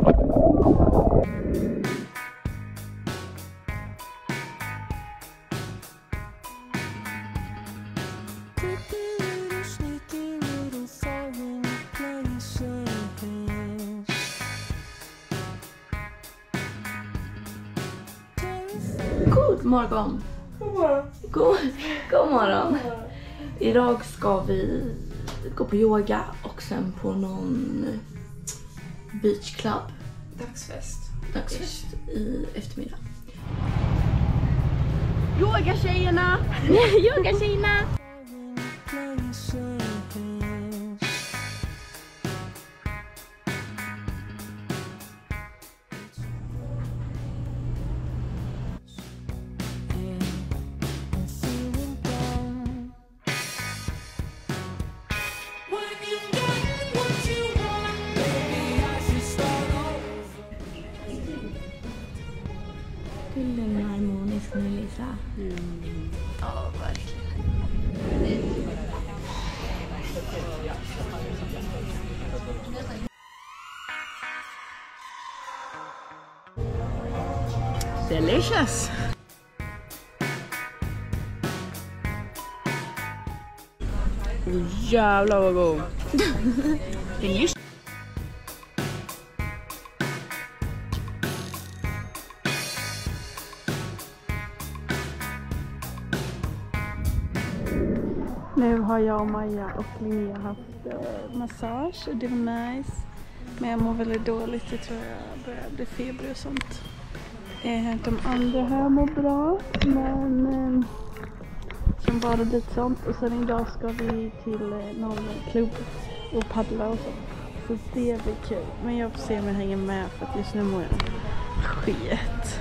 God morgon. God morgon. Idag ska vi gå på yoga och sen på någon beachclub. Dagsfest i eftermiddag. Yoga-tjejerna! Yoga-tjejerna! Till en harmonisk nu, Lisa. Ja, verkligen. Delicious! Jävlar vad god! Delicious! Nu har jag och Maja och Linnea haft massage och det var nice. Men jag mår väldigt dåligt, jag tror jag börjar bli feber och sånt. De andra här mår bra, men som bara lite sånt. Och sen idag ska vi till någon klubb och paddla och så. Så det blir kul. Men jag får se om jag hänger med för att just nu mår jag skit.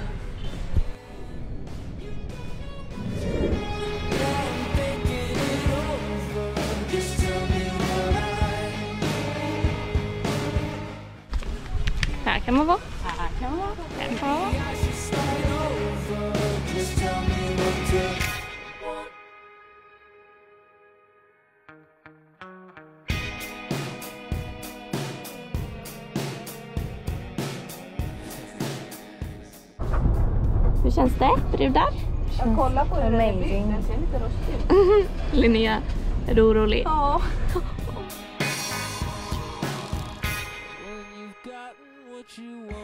Här kan man vara. Här kan man vara. Här kan man vara. Hur känns det, brudar? Jag kollar på hur den är byggd, den ser lite rostig ut. Linnea, är du orolig? Ja. When you've gotten what you want.